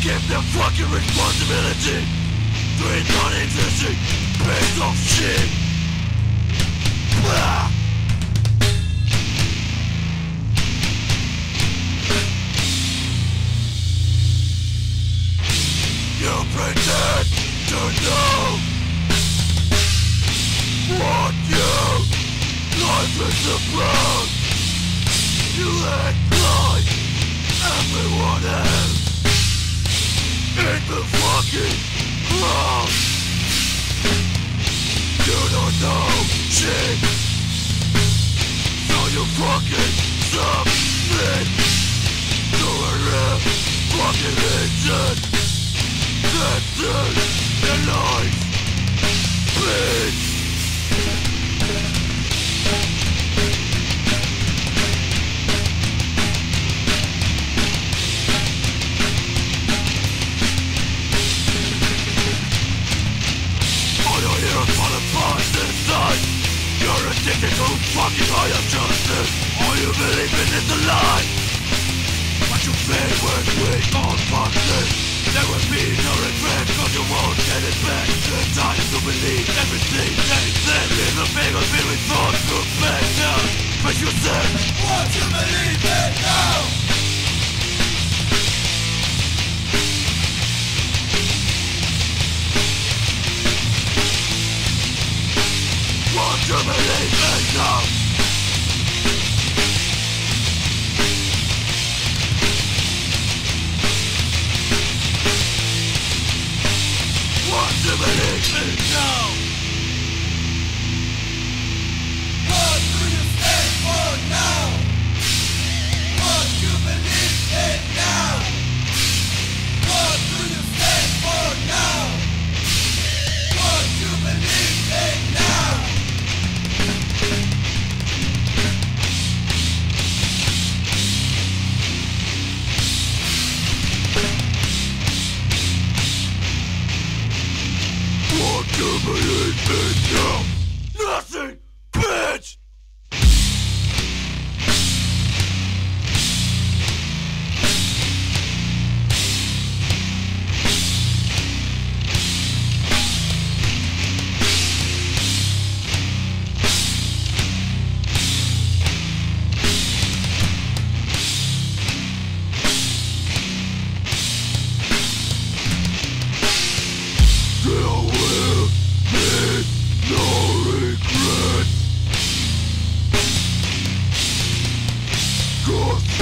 Give them fucking responsibility. Three non-existing piece of shit. Blah. You pretend to know what life is about. You act like everyone else in the fucking crowd. You don't know shit, so you fucking submit to a real fucking engine. That's it, your life, bitch. All your ears fall apart inside. You're addicted to fucking higher justice. All you believe in is a lie. But you feel when we all fuck this. There will be no regret, cause you won't get it back. The time to believe everything they said is a bigger we thought to better. But you said, what you believe in now? What you believe in now? What you believe in now? What do you stand for now? What you believe in now? What do you stand for now? What you believe in now? What you believe in now? Nothing, bitch! There will be no regret. 'Cause